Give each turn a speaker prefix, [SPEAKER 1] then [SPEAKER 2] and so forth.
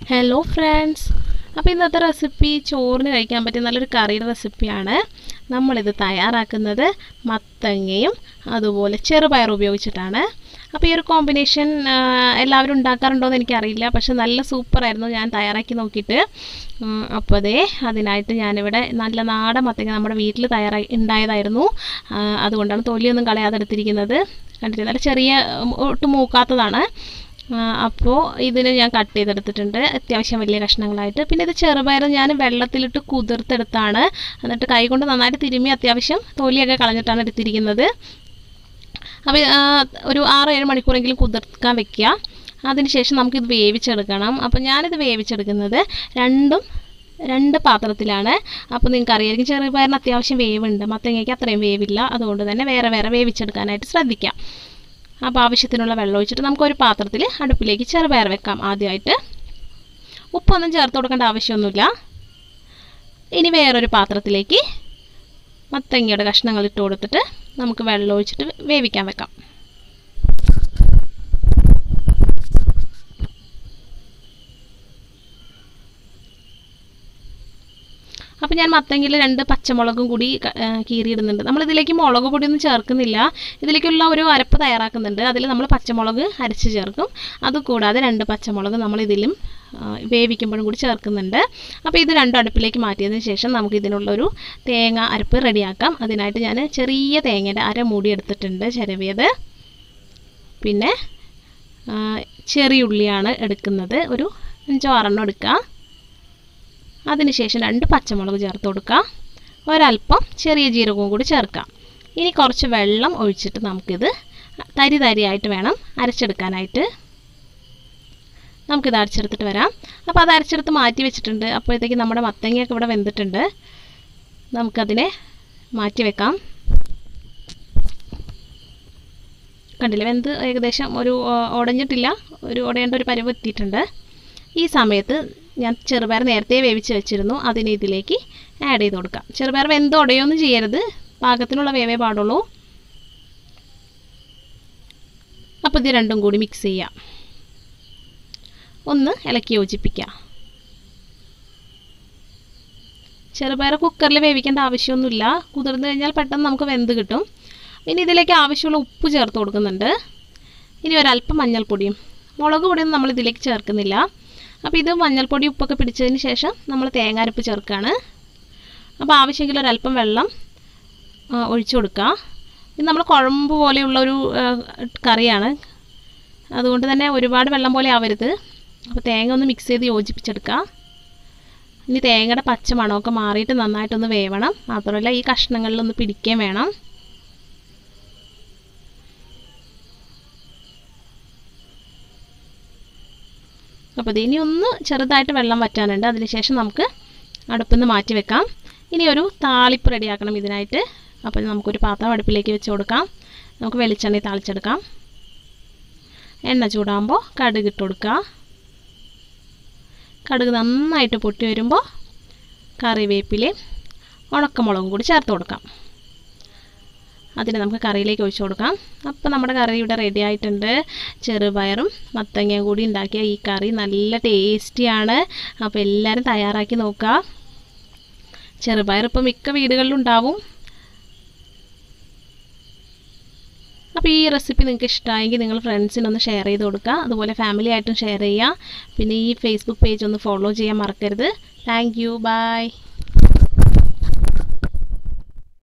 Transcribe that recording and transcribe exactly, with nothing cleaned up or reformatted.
[SPEAKER 1] Hello friends, അപ്പോൾ ഇന്നത്തെ recipe ചോറിന് കഴിക്കാൻ പറ്റിയ നല്ലൊരു കറിയുടെ റെസിപ്പിയാണ്. നമ്മളിത് തയ്യാറാക്കുന്നത് മത്തങ്ങയും അതുപോലെ ചെറുപയർ ഉപയോഗിച്ചിട്ടാണ്. അപ്പോൾ ഈ ഒരു കോമ്പിനേഷൻ എല്ലാവരും ഉണ്ടാക്കാറുണ്ടോ എന്ന് എനിക്കറിയില്ല, പക്ഷെ നല്ല സൂപ്പറായിരുന്നു. ഞാൻ തയ്യാറാക്കി നോക്കിയിട്ട്. അപ്പോൾ അതേ അതിനായിട്ട് ഞാനിവിടെ നല്ല നാടൻ മത്തങ്ങ നമ്മുടെ വീട്ടിൽ തയ്യാറായി ഉണ്ടായതായിരുന്നു. അതുകൊണ്ടാണ് തൊലിയൊന്നും കളയാതെ എടുത്തിരിക്കുന്നത്. കണ്ടിട്ട് നല്ല ചെറിയ ഒട്ടും മൂക്കാത്തതാണ്. അപ്പോൾ ഇതിന് ഞാൻ കട്ട് ചെയ്തെടുത്തിട്ടുണ്ട് അത്യാവശ്യം വലിയ കഷ്ണങ്ങളായിട്ട്. പിന്നെ ഇത് ചെറുപയർ ഞാൻ വെള്ളത്തിലിട്ട് കുതിർത്തെടുത്താണ്, എന്നിട്ട് കൈ കൊണ്ട് നന്നായിട്ട് തിരുമ്മി അത്യാവശ്യം തൊലിയൊക്കെ കളഞ്ഞിട്ടാണ് എടുത്തിരിക്കുന്നത്. അപ്പോൾ ഒരു ആറ് ഏഴ് മണിക്കൂറെങ്കിലും കുതിർക്കാൻ വെക്കുക. അതിനുശേഷം നമുക്കിത് വേവിച്ചെടുക്കണം. അപ്പോൾ ഞാനിത് വേവിച്ചെടുക്കുന്നത് രണ്ടും രണ്ട് പാത്രത്തിലാണ്. അപ്പോൾ നിങ്ങൾക്ക് അറിയാമായിരിക്കും ചെറുപയറിന് അത്യാവശ്യം വേവുണ്ട്, മത്തങ്ങയ്ക്ക് അത്രയും വേവില്ല. അതുകൊണ്ട് തന്നെ വേറെ വേറെ വേവിച്ചെടുക്കാനായിട്ട് ശ്രദ്ധിക്കാം. അപ്പോൾ ആവശ്യത്തിനുള്ള വെള്ളം ഒഴിച്ചിട്ട് നമുക്കൊരു പാത്രത്തിൽ അടുപ്പിലേക്ക് ചെറുപയർ വെക്കാം. ആദ്യമായിട്ട് ഉപ്പൊന്നും ചേർത്ത് കൊടുക്കേണ്ട ആവശ്യമൊന്നുമില്ല. ഇനി വേറൊരു പാത്രത്തിലേക്ക് മത്തങ്ങയുടെ കഷ്ണങ്ങൾ ഇട്ട് കൊടുത്തിട്ട് നമുക്ക് വെള്ളം ഒഴിച്ചിട്ട് വേവിക്കാൻ വെക്കാം. അപ്പോൾ ഞാൻ മത്തങ്ങയിൽ രണ്ട് പച്ചമുളകും കൂടി കീറിയിടുന്നുണ്ട്. നമ്മളിതിലേക്ക് മുളക് പൊടിയൊന്നും ചേർക്കുന്നില്ല. ഇതിലേക്കുള്ള ഒരു അരപ്പ് തയ്യാറാക്കുന്നുണ്ട്. അതിൽ നമ്മൾ പച്ചമുളക് അരച്ച് ചേർക്കും. അതുകൂടാതെ രണ്ട് പച്ചമുളക് നമ്മൾ ഇതിലും വേവിക്കുമ്പോഴും കൂടി ചേർക്കുന്നുണ്ട്. അപ്പോൾ ഇത് രണ്ടും അടുപ്പിലേക്ക് മാറ്റിയതിന് ശേഷം നമുക്ക് ഇതിനുള്ളൊരു തേങ്ങ അരപ്പ് റെഡിയാക്കാം. അതിനായിട്ട് ഞാൻ ചെറിയ തേങ്ങയുടെ അര മൂടി എടുത്തിട്ടുണ്ട്, ചിരവിയത്. പിന്നെ ചെറിയ ഉള്ളിയാണ് എടുക്കുന്നത്, ഒരു അഞ്ചോ ആറെണ്ണം എടുക്കുക. അതിനുശേഷം രണ്ട് പച്ചമുളക് ചേർത്ത് കൊടുക്കുക. ഒരല്പം ചെറിയ ജീരകവും കൂടി ചേർക്കാം. ഇനി കുറച്ച് വെള്ളം ഒഴിച്ചിട്ട് നമുക്കിത് തരി തരിയായിട്ട് വേണം അരച്ചെടുക്കാനായിട്ട്. നമുക്കിത് അരച്ചെടുത്തിട്ട് വരാം. അപ്പോൾ അത് അരച്ചെടുത്ത് മാറ്റി വെച്ചിട്ടുണ്ട്. അപ്പോഴത്തേക്ക് നമ്മുടെ മത്തങ്ങയൊക്കെ ഇവിടെ വെന്തിട്ടുണ്ട്. നമുക്കതിനെ മാറ്റി വെക്കാം. കണ്ടില്ലേ, വെന്ത് ഏകദേശം ഒരു ഉടഞ്ഞിട്ടില്ല, ഒരു ഉടയേണ്ട ഒരു പരുവ് എത്തിയിട്ടുണ്ട്. ഈ സമയത്ത് ഞാൻ ചെറുപയർ നേരത്തെ വേവിച്ച് വെച്ചിരുന്നു, അതിന് ഇതിലേക്ക് ആഡ് ചെയ്ത് കൊടുക്കാം. ചെറുപയർ വെന്ത് ഉടയൊന്നും ചെയ്യരുത്, പാകത്തിനുള്ള വേവേ പാടുള്ളൂ. അപ്പോൾ ഇത് രണ്ടും കൂടി മിക്സ് ചെയ്യാം, ഒന്ന് ഇളക്കി യോജിപ്പിക്കുക. ചെറുപയർ കുക്കറിൽ വേവിക്കേണ്ട ആവശ്യമൊന്നുമില്ല, കുതിർന്ന് കഴിഞ്ഞാൽ പെട്ടെന്ന് നമുക്ക് വെന്ത് കിട്ടും. ഇനി ഇതിലേക്ക് ആവശ്യമുള്ള ഉപ്പ് ചേർത്ത് കൊടുക്കുന്നുണ്ട്. ഇനി ഒരല്പം മഞ്ഞൾപ്പൊടിയും, മുളക് പൊടിയൊന്നും നമ്മൾ ഇതിലേക്ക് ചേർക്കുന്നില്ല. അപ്പോൾ ഇത് മഞ്ഞൾപ്പൊടി ഉപ്പൊക്കെ പിടിച്ചതിന് ശേഷം നമ്മൾ തേങ്ങ അരപ്പ് ചേർക്കുകയാണ്. അപ്പോൾ ആവശ്യമെങ്കിൽ ഒരല്പം വെള്ളം ഒഴിച്ചു കൊടുക്കുക. ഇത് നമ്മൾ കുഴമ്പ് പോലെയുള്ളൊരു കറിയാണ്, അതുകൊണ്ട് തന്നെ ഒരുപാട് വെള്ളം പോലെ ആവരുത്. അപ്പോൾ തേങ്ങ ഒന്ന് മിക്സ് ചെയ്ത് യോജിപ്പിച്ചെടുക്കുക. ഇനി തേങ്ങയുടെ പച്ച മണമൊക്കെ മാറിയിട്ട് നന്നായിട്ടൊന്ന് വേവണം. മാത്രമല്ല ഈ കഷ്ണങ്ങളിലൊന്ന് പിടിക്കുകയും വേണം. അപ്പോൾ ഇനി ഒന്ന് ചെറുതായിട്ട് വെള്ളം വറ്റാനുണ്ട്. അതിനുശേഷം നമുക്ക് അടുപ്പിൽ നിന്ന് മാറ്റി വെക്കാം. ഇനി ഒരു താളിപ്പ് റെഡിയാക്കണം ഇതിനായിട്ട്. അപ്പോൾ നമുക്കൊരു പാത്രം അടുപ്പിലേക്ക് വെച്ച് കൊടുക്കാം. നമുക്ക് വെളിച്ചെണ്ണ താളിച്ചെടുക്കാം. എണ്ണ ചൂടാകുമ്പോൾ കടുക് ഇട്ട് കൊടുക്കുക. കടുക് നന്നായിട്ട് പൊട്ടി വരുമ്പോൾ കറിവേപ്പിലയും ഉണക്കമുളകും കൂടി ചേർത്ത് കൊടുക്കാം. അതിന് നമുക്ക് കറിയിലേക്ക് ഒഴിച്ചു കൊടുക്കാം. അപ്പോൾ നമ്മുടെ കറി ഇവിടെ റെഡി ആയിട്ടുണ്ട്. ചെറുപയറും മത്തങ്ങയും കൂടി ഉണ്ടാക്കിയ ഈ കറി നല്ല ടേസ്റ്റിയാണ്. അപ്പോൾ എല്ലാവരും തയ്യാറാക്കി നോക്കുക. ചെറുപയർ ഇപ്പോൾ മിക്ക വീടുകളിലും ഉണ്ടാവും. അപ്പോൾ ഈ റെസിപ്പി നിങ്ങൾക്ക് ഇഷ്ടമായെങ്കിൽ നിങ്ങൾ ഫ്രണ്ട്സിനൊന്ന് ഷെയർ ചെയ്ത് കൊടുക്കുക. അതുപോലെ ഫാമിലി ആയിട്ടും ഷെയർ ചെയ്യുക. പിന്നെ ഈ ഫേസ്ബുക്ക് പേജ് ഒന്ന് ഫോളോ ചെയ്യാൻ മറക്കരുത്. Thank you, by.